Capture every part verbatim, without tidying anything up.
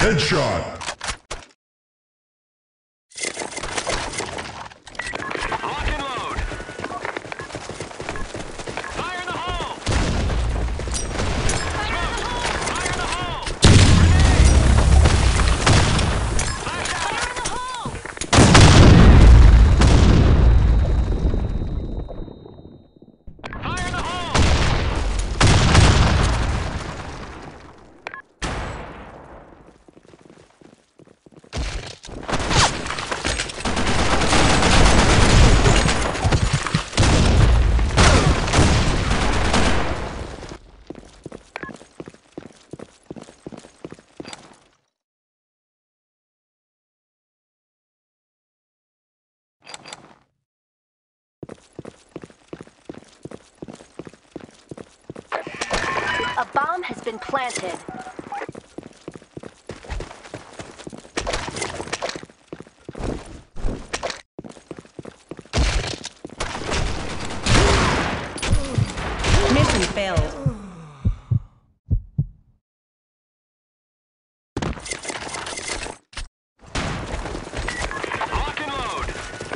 Headshot. Lock and load. Fire in the hole. Smoke. Fire in the hole. Grenade. Flash out. Fire in the hole. Fire in the hole. A bomb has been planted. Mission failed. Lock and load.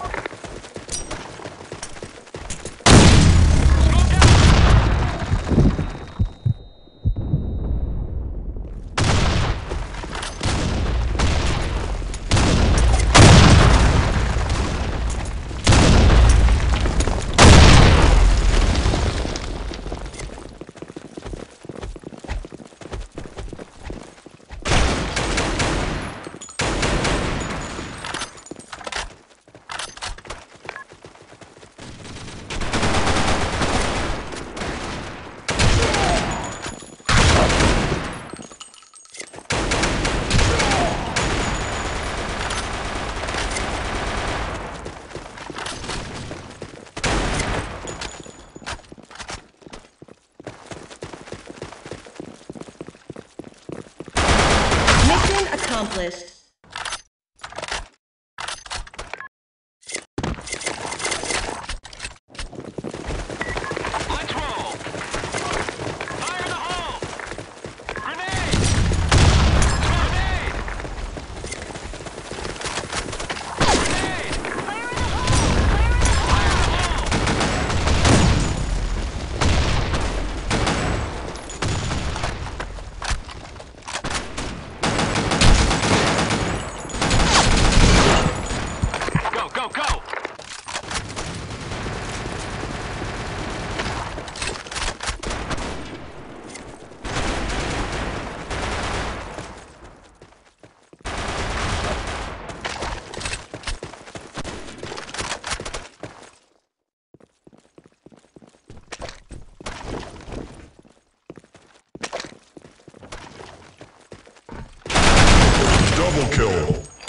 Mission accomplished. Let's roll. Fire in the hole. Grenade. Grenade. Grenade. Fire in the hole. Fire in the hole. Go, go, go. Double kill.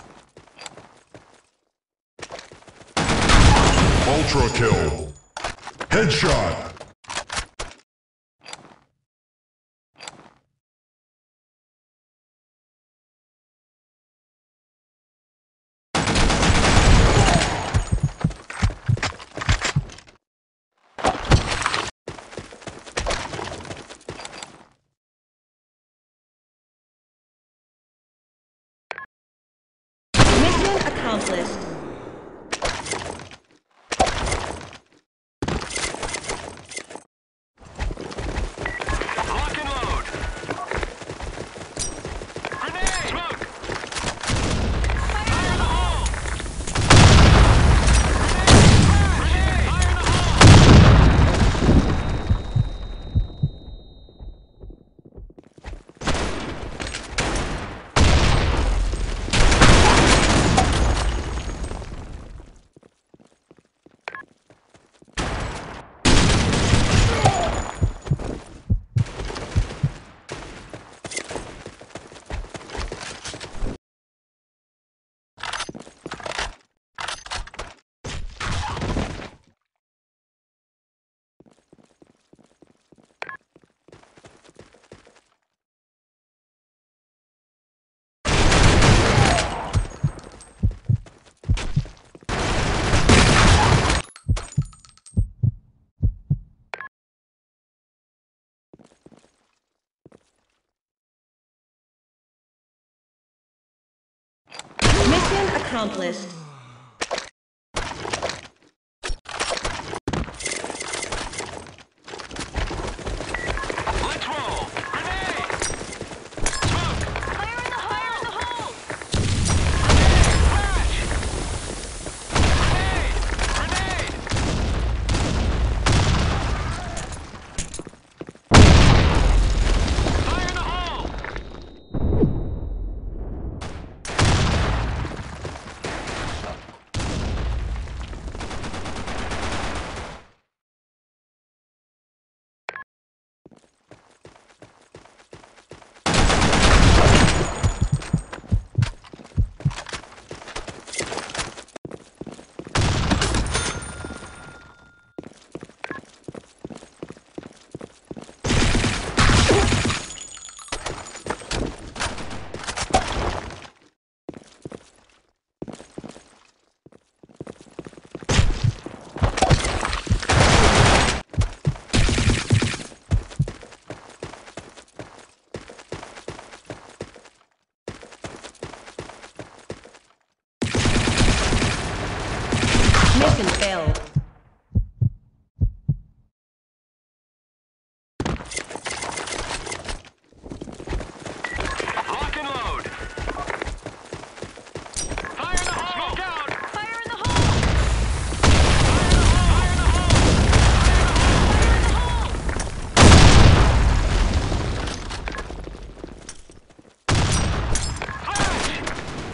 Ultra kill. Headshot. Mission accomplished. accomplished. Let's roll. Grenade. Smoke. Fire in the hole. Fire in the hole. Grenade. Grenade. Fire in the hole. Mission failed. Lock and load. Fire in the hole. Smoke out. Fire in the hole. Fire in the hole. Fire in the hole. Fire in the hole. Flash.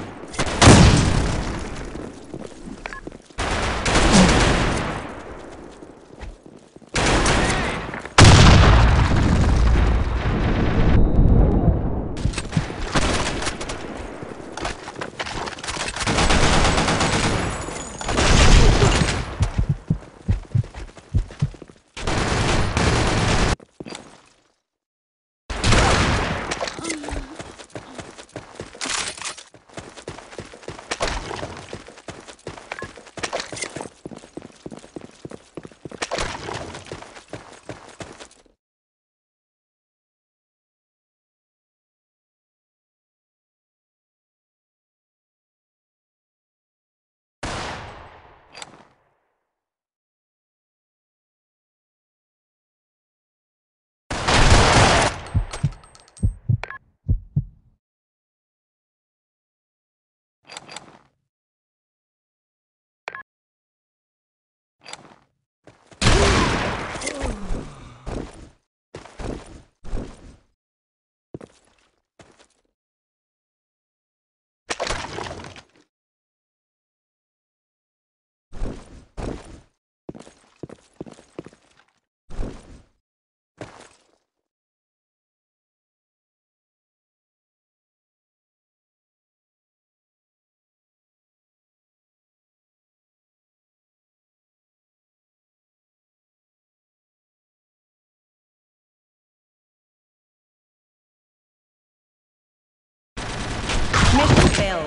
Mission failed.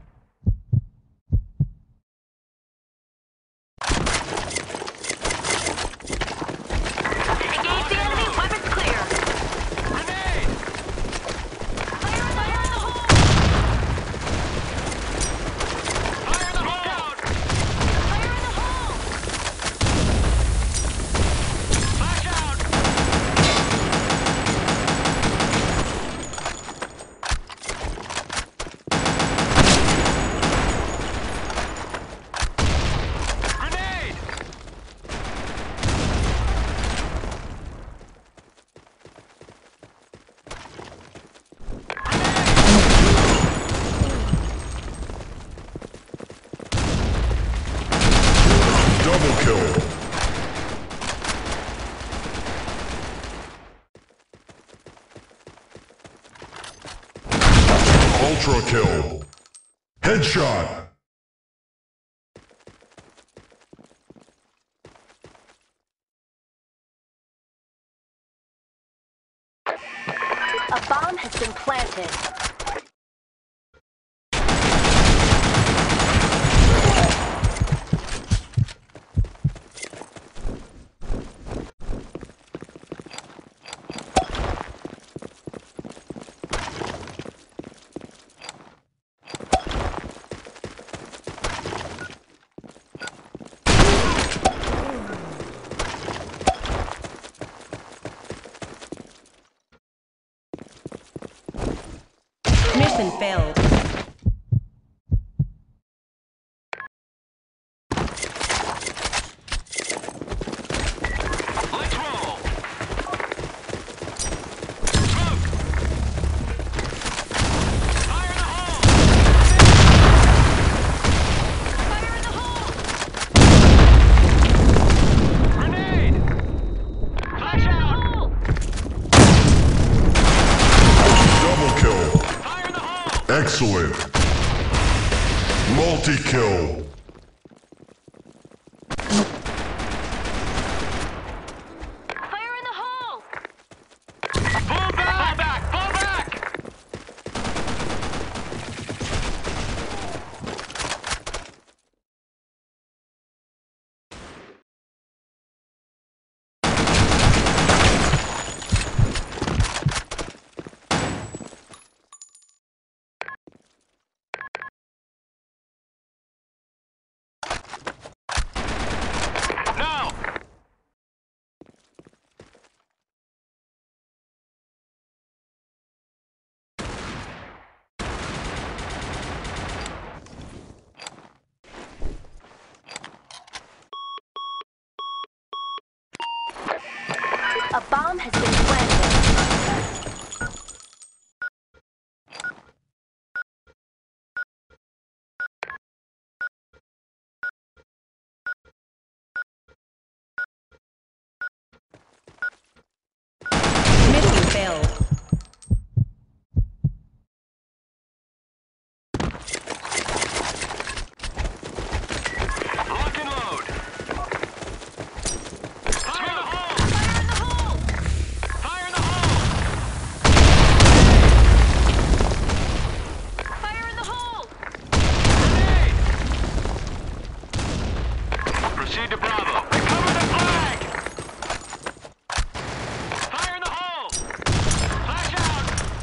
Engage the enemy. Weapons clear. Grenade. Fire in the hole. Fire in the hole. Fire in the hole. Flash out. Grenade. Double kill. Ultra kill. Headshot. A bomb has been planted. Mission failed. Let's roll. Smoke. Fire in the hole. Fire in the hole. Grenade. Flash out. Double kill. Fire in the hole. Excellent. Multi-kill. Fire in the hole! Pull back. Pull back. Pull back. No. A bomb has been planted. Mission failed. Lock and load. Fire in the hole. Fire in the hole! Fire in the hole. Fire in the hole! Grenade. Proceed to Bravo. Recover the flag. Fire in the hole. Flash out.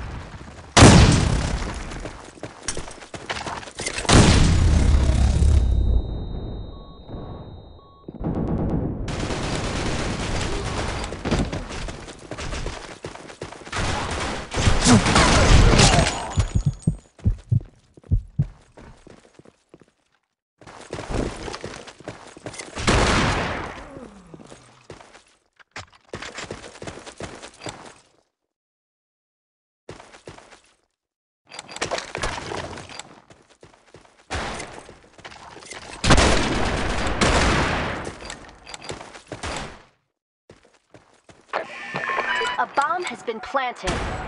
A bomb has been planted.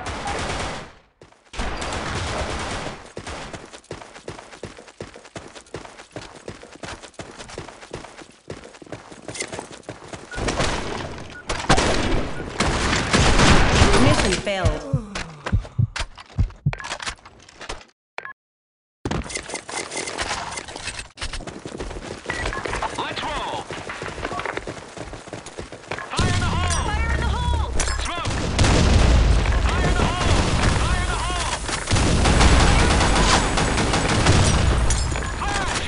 Mission failed. Let's roll. Fire in the hole. Fire in the hole! Smoke. Fire in the hole. Fire in the hole. Flash.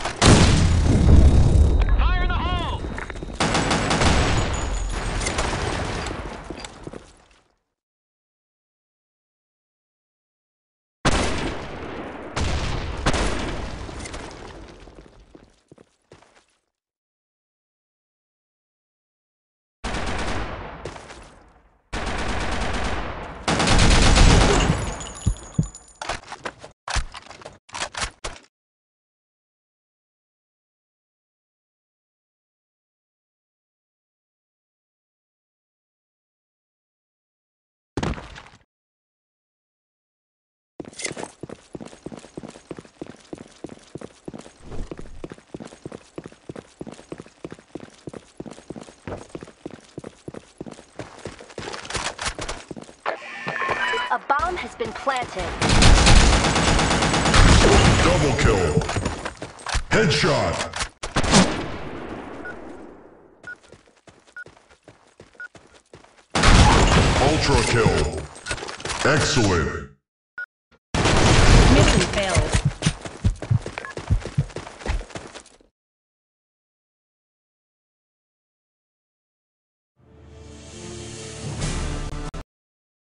Fire in the hole. A bomb has been planted. Double kill. Headshot. Ultra kill. Excellent.